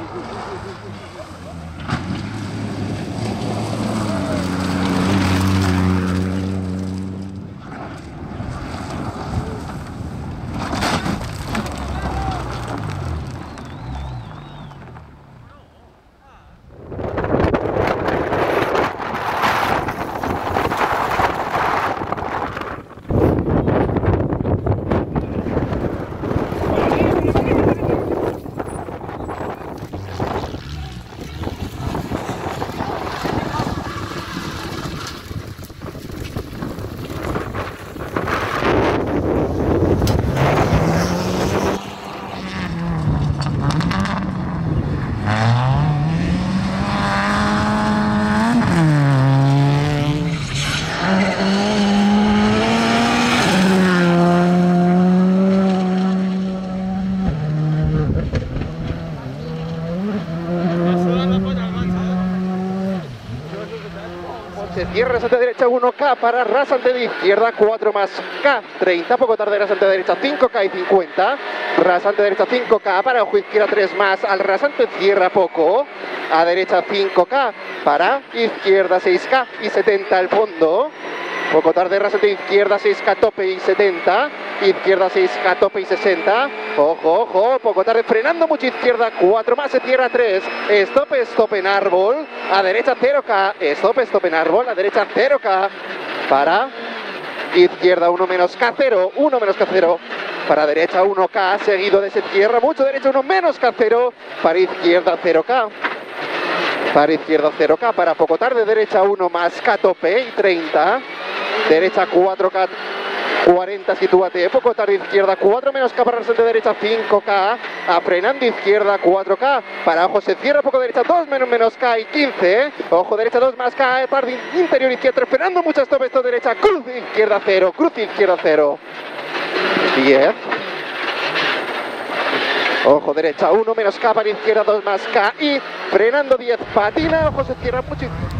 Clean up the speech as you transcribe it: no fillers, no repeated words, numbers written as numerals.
Se cierra rasante derecha 1K para rasante de izquierda 4 más K 30, poco tarde rasante derecha 5K y 50, rasante derecha 5K para ojo izquierda 3 más, al rasante cierra poco, a derecha 5K para izquierda 6K y 70 al fondo, poco tarde rasante izquierda 6K tope y 70, izquierda 6K tope y 60, ojo, ojo, poco tarde frenando mucho izquierda 4 más, se cierra 3, stop en árbol, a derecha 0K, stop en árbol, a derecha 0K, para izquierda 1 menos K0, 1 menos K0, para derecha 1K, seguido de se cierra mucho, derecha 1 menos K0, para izquierda 0K. Para izquierda 0K, para poco tarde, derecha 1 más K tope y 30, derecha 4K 40, sitúate, poco tarde izquierda 4 menos K para rasante derecha 5K, a frenando izquierda 4K, para ojo se cierra poco derecha 2 menos K y 15, ojo derecha 2 más K, tarde interior izquierda 3, frenando mucho stop, esto derecha, cruz izquierda 0, cruz izquierda 0, 10, ojo derecha 1 menos K para izquierda 2 más K y frenando 10, patina, ojo se cierra mucho.